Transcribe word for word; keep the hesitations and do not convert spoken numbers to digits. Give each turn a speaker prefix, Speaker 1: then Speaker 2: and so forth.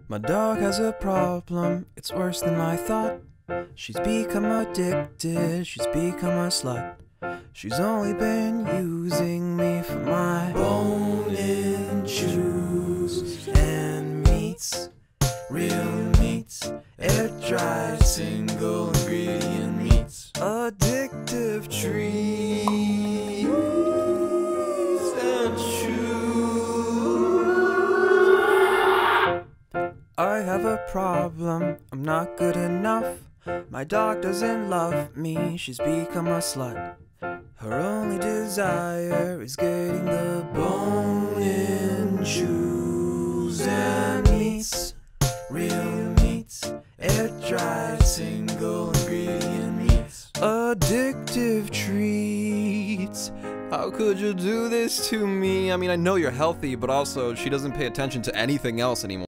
Speaker 1: My dog has a problem, it's worse than I thought. She's become addicted, she's become a slut. She's only been using me for my bone and juice and meats, real meats, air-dried single ingredient meats, addictive treats and chews. I have a problem, I'm not good enough. My dog doesn't love me, she's become a slut. Her only desire is getting the bone and juice and meats, real meats, air-dried single ingredient meats, addictive treats. How could you do this to me? I mean, I know you're healthy, but also she doesn't pay attention to anything else anymore.